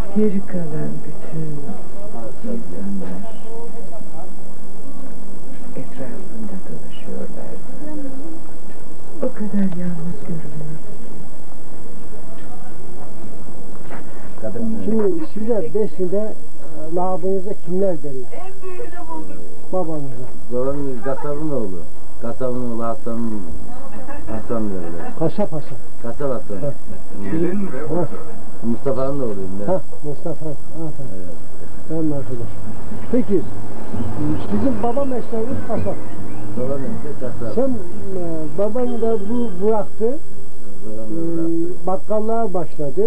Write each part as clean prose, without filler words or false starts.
Geri kalan bütün insanlar etrafında dolaşıyorlardı. O kadar yalnız görünüyor. Şimdi size Besni'de lakabınızda kimler derler? Babanıza. Babam kasabın oğlu. Kasabın oğlu Hasan derler. Kasap Hasan. Kasap Hasan. Mustafa'nın oğluyum ben. Mustafa. Aferin. Evet. Ben arkadaş. Peki sizin baba mesleğiniz kasap. Babam ise kasap. Sen baban da bu bıraktı. Bakkallığa başladı.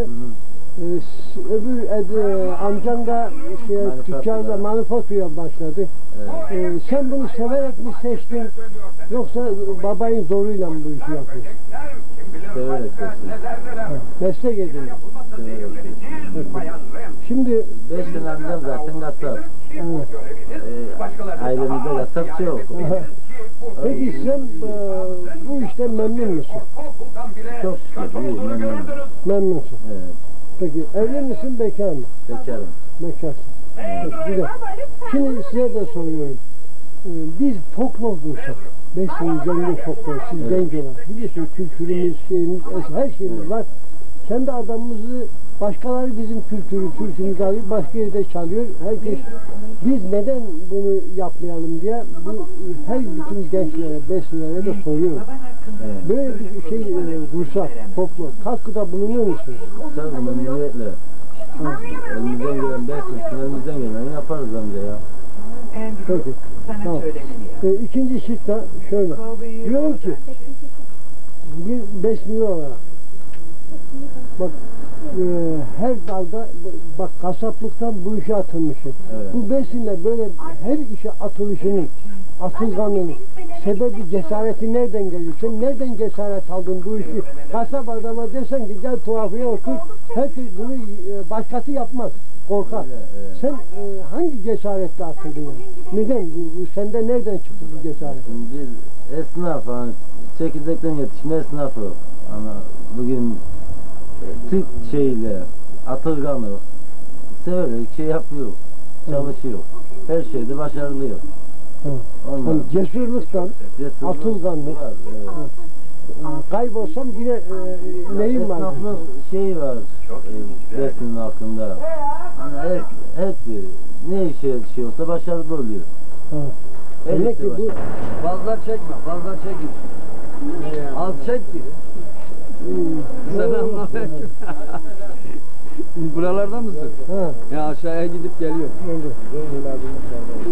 Öbür amcan da tüccarla manifaturaya başladı. Evet. Sen bunu severek mi seçtin yoksa babayın zoruyla mı bu işi yapıyorsun? Severek seçtim. Meslek edin. Severek seçtim. Şimdi 5 tane amcam zaten kasap. evet. Ailemizde kasapçı yok. Peki sen bu işten memnun musun? Çok şükür. İyi, memnunum. Memnunsun. Evet. Peki evli misin bekar mı? Bekarım. Bekarsın. Peki, güzel. Şimdi size de soruyorum. Biz folklor bulsak, Besni'nin zengin folklor, siz genç olan, biliyorsun kültürümüz, şeyimiz, her şeyimiz var. Kendi adamımızı, başkaları bizim kültürü, türkümüzü alıyor, başka yerde çalıyor. Herkes, biz neden bunu yapmayalım diye bu her bütün gençlere, Besni'lere de soruyorum. Evet. Böyle bir şey bulsak, folklor, katkıda bulunur musunuz? Tabii memnuniyetle. Elimizden gelen beslesin, elimizden geleni yaparız amca ya. Peki. Tamam. İkinci şıkta şöyle. Diyorum ki bir Besni'li olarak bak her dalda bak kasaplıktan bu işe atılmışsın. Evet. Bu Besni'yle böyle her işe atılışının, atılganının sebebi, cesareti nereden geliyor? Sen nereden cesaret aldın bu işi? Kasap adama desen ki gel tuhafıya otur, herkes bunu başkası yapmaz, korkar. Evet. Sen hangi cesaretle atıldın yani? Neden? Sende nereden çıktı bu cesaret? Biz esnaf, hani çekirdekten yetişme esnafı. Ama bugün Türk şeyiyle atılganı severek şey yapıyor, çalışıyor. Her şeyde başarılıyor. Hani cesurluktan, atılganlık, var, evet. kaybolsam yine neyim var? Esnaflık şeyi var Besni'nin hakkında. Hani hepsi ne işe yetişiyorsa başarılı oluyor. Demek ki bu Fazla çekme, fazla çekme. Az çek ki. Selamünaleyküm. Buralarda mısın? ha, Ya aşağıya gidip geliyor. oldu.